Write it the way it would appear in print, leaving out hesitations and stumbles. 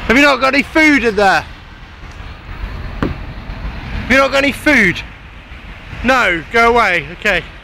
Have you not got any food in there? Have you not got any food? No, go away, okay.